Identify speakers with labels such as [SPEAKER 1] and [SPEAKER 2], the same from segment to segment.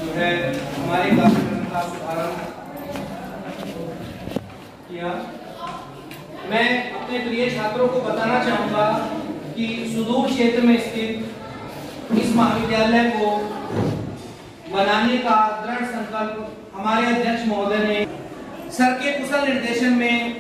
[SPEAKER 1] जो है हमारे कार्यक्रम का शुभारंभ किया। मैं अपने प्रिय छात्रों को बताना चाहूंगा कि सुदूर क्षेत्र में स्थित इस महाविद्यालय को बनाने का दृढ़ संकल्प हमारे अध्यक्ष महोदय ने सर के कुशल निर्देशन में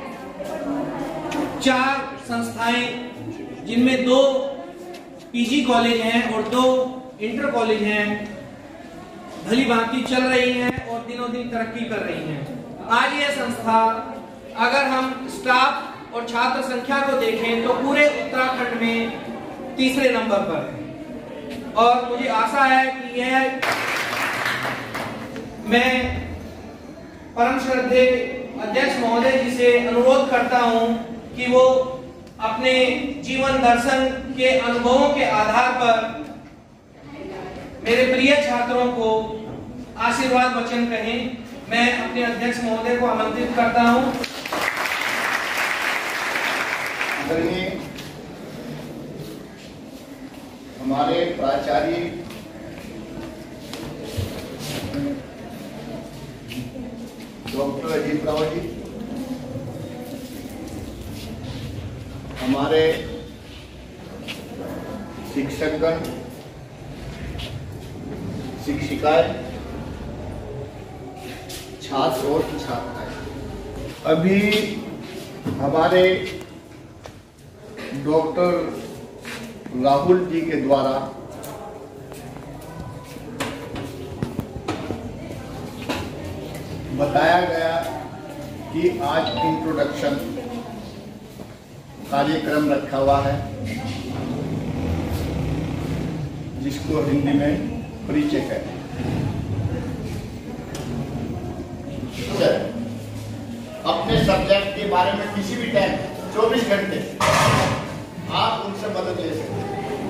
[SPEAKER 1] 4 संस्थाएं, जिनमें 2 पीजी कॉलेज हैं और 2 इंटर कॉलेज हैं, भली भांति चल रही हैं और दिनों दिन तरक्की कर रही हैं। आज यह संस्था अगर हम स्टाफ और छात्र संख्या को देखें तो पूरे उत्तराखंड में तीसरे नंबर पर है और मुझे आशा है कि यह मैं परम श्रद्धेय अध्यक्ष महोदय जी से अनुरोध करता हूं कि वो अपने जीवन दर्शन के अनुभवों के आधार पर मेरे प्रिय छात्रों को आशीर्वाद वचन कहें। मैं अपने अध्यक्ष महोदय को आमंत्रित करता हूं।
[SPEAKER 2] हमारे प्राचार्य डॉक्टर अजीत राव जी, हमारे शिक्षकगण, शिक्षिकाएं, छात्र और छात्राएं, अभी हमारे डॉक्टर राहुल जी के द्वारा बताया गया कि आज इंट्रोडक्शन कार्यक्रम रखा हुआ है, जिसको हिंदी में परिचय कहते हैं। अपने सब्जेक्ट के बारे में किसी भी टाइम 24 घंटे आप उनसे मदद ले सकते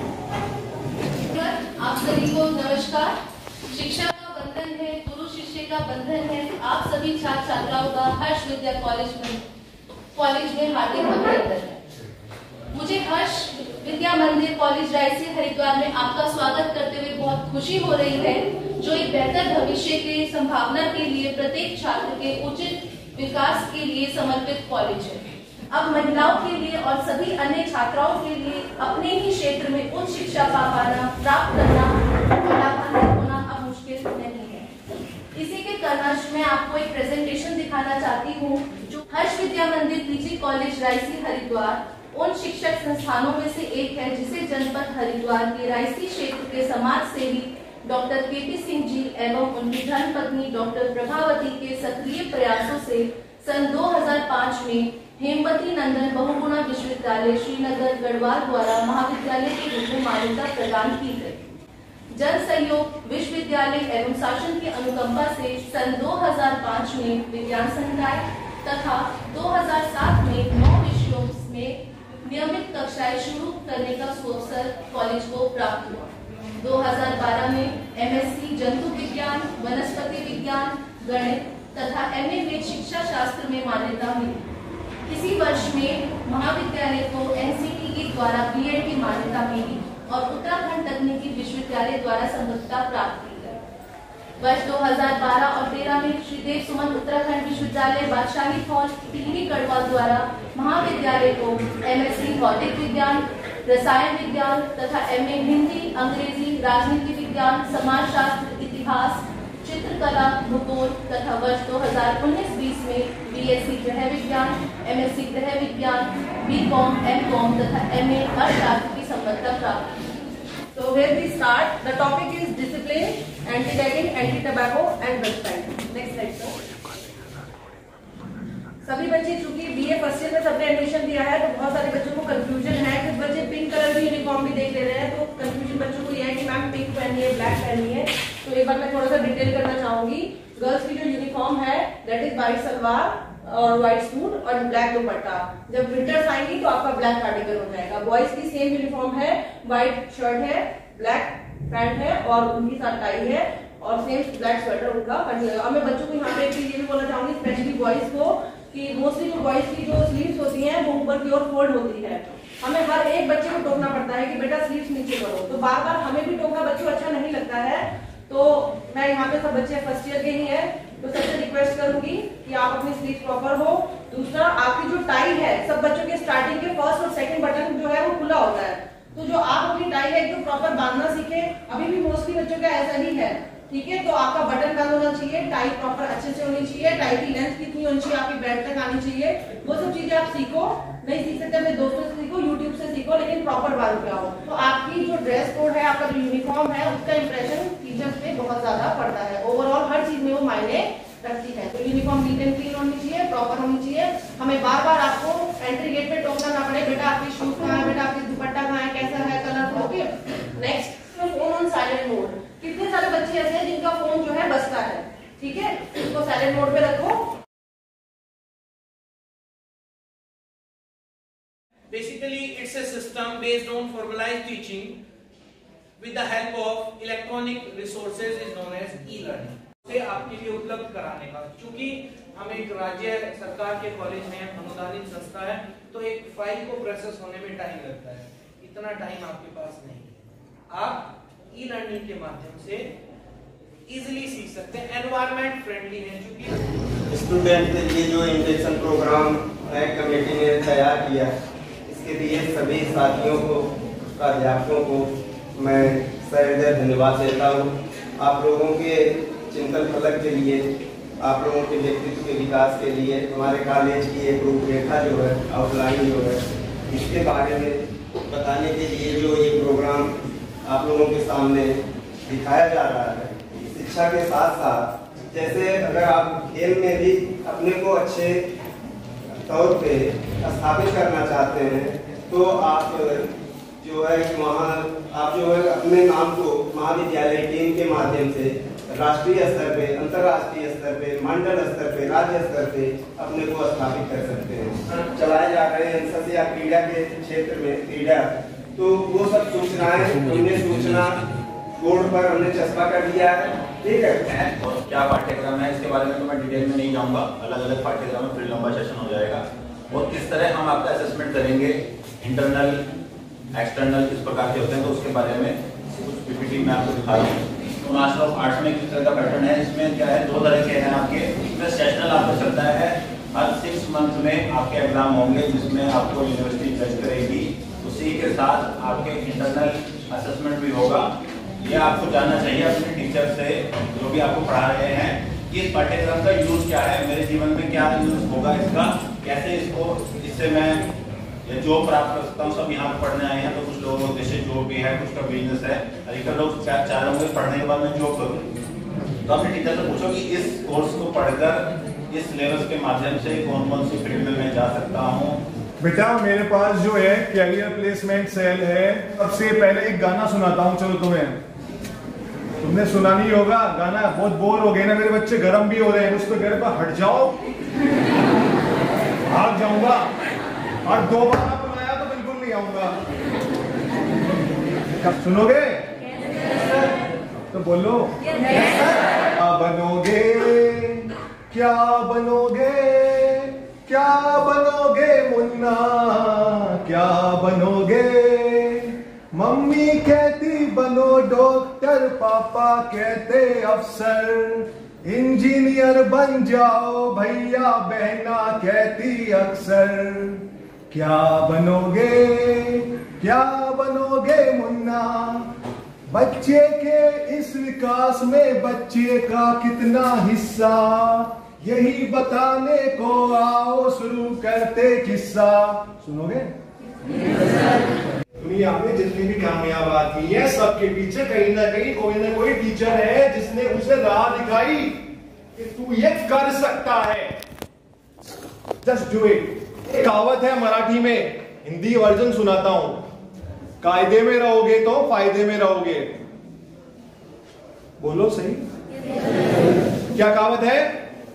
[SPEAKER 2] हैं।
[SPEAKER 3] आप सभी को नमस्कार। शिक्षा का बंधन है, गुरु शिष्य का बंधन है। आप सभी छात्र छात्राओं का हर्ष विद्या कॉलेज में हार्दिक अभिनंदन है। मुझे हर्ष विद्या मंदिर कॉलेज रायसी हरिद्वार में आपका स्वागत करते हुए बहुत खुशी हो रही है, जो एक बेहतर भविष्य की संभावना के लिए प्रत्येक छात्र के उचित विकास के लिए समर्पित कॉलेज है। अब महिलाओं के लिए और सभी अन्य छात्राओं के लिए अपने ही क्षेत्र में उच्च शिक्षा पाना, प्राप्त करना और लाभान्वित होना अब मुश्किल नहीं है। इसी के कर्मश मैं आपको एक प्रेजेंटेशन दिखाना चाहती हूँ, जो हर्ष विद्या मंदिर पीजी कॉलेज रायसी हरिद्वार उन शिक्षक संस्थानों में से एक है, जिसे जनपद हरिद्वार के रायसी क्षेत्र के समाज सेवी डॉक्टर केपी सिंह जी एवं उनकी धर्मपत्नी डॉक्टर प्रभावती के सक्रिय प्रयासों से सन 2005 में हेमवती नंदन बहुगुणा विश्वविद्यालय श्रीनगर गढ़वाल द्वारा महाविद्यालय के रूप में मान्यता प्रदान की गई। जन सहयोग विश्वविद्यालय एवं शासन की अनुकंपा से सन 2005 में विज्ञान संकाय तथा 2007 में 9 विषयों में नियमित कक्षाएं शुरू करने का अवसर कॉलेज को प्राप्त हुआ। 2012 में एमएससी जंतु विज्ञान, वनस्पति विज्ञान, गणित तथा एमए वेद शिक्षा शास्त्र में मान्यता मिली। इसी वर्ष में महाविद्यालय को एनसीटीई द्वारा बीएड की मान्यता मिली और उत्तराखंड तकनीकी विश्वविद्यालय द्वारा संबद्धता प्राप्त की गई। वर्ष 2012 और 13 में श्रीदेव सुमन उत्तराखंड विश्वविद्यालय बादशाही हॉल टिहरी गढ़वाल द्वारा महाविद्यालय को एमएससी भौतिक विज्ञान, रसायन विज्ञान तथा एमए हिंदी, अंग्रेजी, राजनीति विज्ञान, समाजशास्त्र, इतिहास, चित्रकला, भूगोल तथा वर्ष 2019-20 में बीएससी गृह विज्ञान, एमएससी गृह विज्ञान, बीकॉम, एमकॉम तथा एमए अर्थशास्त्र की संबद्धता प्राप्त की।
[SPEAKER 4] So where we start, the topic is discipline, anti-tagging, anti-tobacco and drug crime. Next slide sir. सभी बच्चे चूंकि बीए फर्स्ट ईयर में सबने एडमिशन दिया है, तो बहुत सारे बच्चों को कंफ्यूजन है। कुछ बच्चे पिंक कलर की यूनिफॉर्म भी देख ले रहे हैं, तो कंफ्यूजन बच्चों को यह है कि मैम पिंक पहनी है, ब्लैक पहनी है। तो एक बार मैं थोड़ा सा डिटेल करना चाहूंगी। गर्ल्स की जो यूनिफॉर्म है दैट इज व्हाइट सलवार और व्हाइट सूट और ब्लैक दुपट्टा। जब विंटर्स आएंगी तो आपका ब्लैक कार्डिगन हो जाएगा। बॉयज की सेम यूनिफॉर्म है, व्हाइट शर्ट है, ब्लैक पैंट है और उनकी साथ टाई है और सेम ब्लैक स्वेटर उनका पहन लेगा। अब मैं बच्चों को यहाँ पे एक चीज ये भी बोलना चाहूंगी, स्पेशली बॉयज को, कि मोस्टली जो बॉयज की जो स्लीव्स होती हैं वो ऊपर की ओर फोल्ड होती है। हमें हर एक बच्चे को टोकना पड़ता है कि बेटा स्लीव्स नीचे करो, तो बार बार हमें भी टोकना बच्चों अच्छा नहीं लगता है। तो मैं यहाँ पे सब बच्चे फर्स्ट ईयर के ही हैं, तो सबसे रिक्वेस्ट करूंगी कि आप अपनी स्लीव प्रॉपर हो। दूसरा, आपकी जो टाई है, सब बच्चों के स्टार्टिंग के फर्स्ट और सेकंड बटन जो है वो खुला होता है, तो जो आप अपनी टाई है एकदम प्रॉपर बांधना सीखे। अभी भी मोस्टली बच्चों का ऐसा ही है, ठीक है। तो आपका बटन बंद होना चाहिए, टाई प्रॉपर अच्छे से होनी चाहिए, टाई की लेंथ कितनी होनी चाहिए, आपकी बेल्ट तक आनी चाहिए, वो सब चीजें आप सीखो। नहीं सीख सकते अपने दोस्तों से सीखो, यूट्यूब से सीखो, लेकिन प्रॉपर बांध के आओ। तो आपकी जो ड्रेस कोड है, आपका जो यूनिफॉर्म है, उसका इंप्रेशन टीचर्स पे बहुत ज्यादा पड़ता है। ओवरऑल हर चीज में वो मायने रखती है। तो यूनिफॉर्म नीट एंड क्लीन होनी चाहिए, प्रॉपर होनी चाहिए। हमें बार बार आपको एंट्री गेट पे टोकना ना पड़े, बेटा आपकी शूज कहाँ है, बेटा आपकी दुपट्टा कहाँ है, कैसा है colour. Okay, next, phone on silent mode. कितने सारे बच्चे ऐसे हैं जिनका फोन जो है बजता है, ठीक है, उसको साइलेंट मोड पे रखो।
[SPEAKER 1] Basically, it's a system based on formalized teaching with the help of electronic resources is known as e-learning. से आपके लिए उपलब्ध कराने का, क्योंकि हम एक राज्य सरकार के कॉलेज में अनुदानित संस्था है, तो एक फाइल को प्रोसेस होने में टाइम लगता है। इतना टाइम आपके पास नहीं है। आप ई-लर्निंग के माध्यम से इजीली सीख सकते हैं, एनवायरनमेंट फ्रेंडली है। क्योंकि
[SPEAKER 5] स्टूडेंट के लिए जो इंजेक्शन प्रोग्राम कमेटी ने तैयार किया, इसके लिए सभी साथियों को, अध्यापकों को मैं सहृदय धन्यवाद देता हूँ। आप लोगों के चिंतन फलक के लिए, आप लोगों के व्यक्तित्व के विकास के लिए हमारे कॉलेज की एक रूपरेखा जो है, आउटलाइन जो है, इसके बारे में बताने के लिए जो ये प्रोग्राम आप लोगों के सामने दिखाया जा रहा है। शिक्षा के साथ साथ जैसे अगर आप खेल में भी अपने को अच्छे तौर पे स्थापित करना चाहते हैं, तो आप जो है वहाँ आप जो है अपने नाम को महाविद्यालय टीम के माध्यम से राष्ट्रीय स्तर पे, अंतर्राष्ट्रीय स्तर पे, मंडल स्तर पे, राज्य स्तर पे अपने को स्थापित कर सकते हैं। चलाए जा रहे हैं एनएसएस या क्रीड़ा के क्षेत्र में क्रीड़ा, तो वो सब सूचनाएं हमने सूचना बोर्ड पर हमने चस्पा कर दिया है, ठीक है।
[SPEAKER 6] और क्या पाठ्यक्रम है इसके बारे में तो मैं डिटेल में नहीं जाऊंगा, अलग अलग पाठ्यक्रम में फिर लंबा सेशन हो जाएगा। और किस तरह हम आपका असेसमेंट करेंगे, इंटरनल एक्सटर्नल किस प्रकार के होते हैं, तो उसके बारे में कुछ पीपीटी में आपको दिखा रहा हूँ। तो मास्टर ऑफ आर्ट्स में किस तरह का पैटर्न है, इसमें क्या है, 2 तरह के हैं आपके। इसमें सेशनल आपको चलता है, हर 6 मंथ में आपके एग्जाम होंगे जिसमें आपको यूनिवर्सिटी जज करेगी, उसी के साथ आपके इंटरनल असेसमेंट भी होगा। ये आपको जानना चाहिए अपने टीचर से जो भी आपको पढ़ा रहे हैं कि इस पाठ्यक्रम का यूज क्या है, मेरे जीवन में क्या यूज होगा इसका, कैसे इसको, इससे मैं जॉब प्राप्त कर सकता हूँ। सब यहाँ पढ़ने आए हैं, तो कुछ लोगों का उद्देश्य जॉब भी है, कुछ का बिजनेस है, अधिकतर लोग चाह रहे होंगे पढ़ने के बाद मैं जॉब करूँ। तो अपने टीचर से पूछो कि इस कोर्स को पढ़कर इस सिलेबस के माध्यम से कौन कौन सी फील्ड में मैं जा सकता हूँ।
[SPEAKER 7] बेटा मेरे पास जो है कैरियर प्लेसमेंट सेल है। सबसे पहले एक गाना सुनाता हूँ, चलो तुम्हें, तुमने सुना नहीं होगा गाना, बहुत बोर हो गए ना मेरे बच्चे, गर्म भी हो रहे हैं, उसको घर पर हट जाओ, भाग जाऊंगा, और दोबारा बुलाया तो बिल्कुल नहीं आऊंगा। कब सुनोगे? तो बोलो, क्या बनोगे, क्या बनोगे, क्या बनोगे मुन्ना, क्या बनोगे। मम्मी कहती बनो डॉक्टर, पापा कहते अफसर, इंजीनियर बन जाओ भैया, बहना कहती अक्सर। क्या बनोगे, क्या बनोगे मुन्ना। बच्चे के इस विकास में बच्चे का कितना हिस्सा, यही बताने को आओ शुरू करते किस्सा। सुनोगे? दुनिया में जितनी भी कामयाब आदमी है, सबके पीछे कहीं ना कहीं कोई ना कोई टीचर है जिसने उसे राह दिखाई कि तू ये कर सकता है, जस्ट डू इट। एक कहावत है मराठी में, हिंदी वर्जन सुनाता हूं, कायदे में रहोगे तो फायदे में रहोगे। बोलो सही, क्या कहावत है?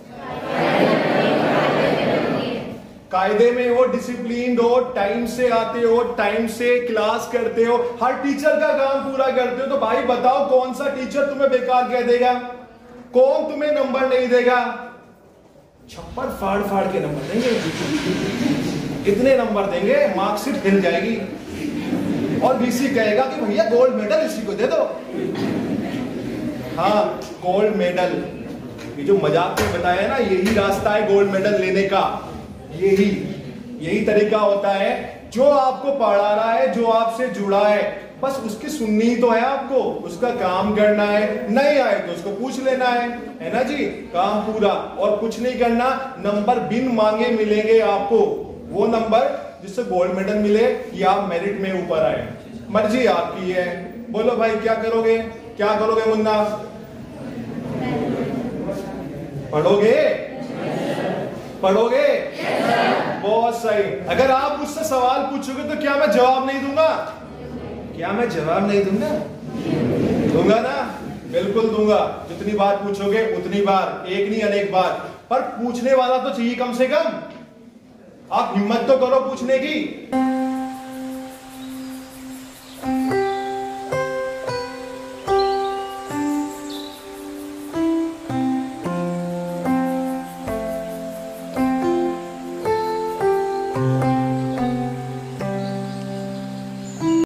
[SPEAKER 7] कायदे में हो, डिसिप्लिन हो, टाइम से आते हो, टाइम से क्लास करते हो, हर टीचर का काम पूरा करते हो। तो भाई बताओ कौन सा टीचर तुम्हें बेकार कह देगा, कौन तुम्हें नंबर नहीं देगा? छप्पर फाड़ फाड़ के नंबर देंगे, कितने नंबर देंगे, मार्कशीट हिल जाएगी और बीसी कहेगा कि भैया गोल्ड मेडल इसी को दे दो। हाँ, गोल्ड मेडल, ये जो मजाक में बताया ना, यही रास्ता है गोल्ड मेडल लेने का। यही तरीका होता है। जो आपको पढ़ा रहा है, जो आपसे जुड़ा है, बस उसकी सुननी ही तो है आपको, उसका काम करना है। नहीं आए तो उसको पूछ लेना है ना जी, काम पूरा। और कुछ नहीं करना, नंबर बिन मांगे मिलेंगे आपको, वो नंबर जिससे गोल्ड मेडल मिले या आप मेरिट में ऊपर आए। मर्जी आपकी है। बोलो भाई क्या करोगे, क्या करोगे मुन्ना? पढ़ोगे? बहुत सही। अगर आप मुझसे सवाल पूछोगे तो क्या मैं जवाब नहीं दूंगा? क्या मैं जवाब नहीं दूंगा? दूंगा ना, बिल्कुल दूंगा। जितनी बार पूछोगे उतनी बार, एक नहीं अनेक बार। पर पूछने वाला तो चाहिए कम से कम। आप हिम्मत तो करो पूछने की।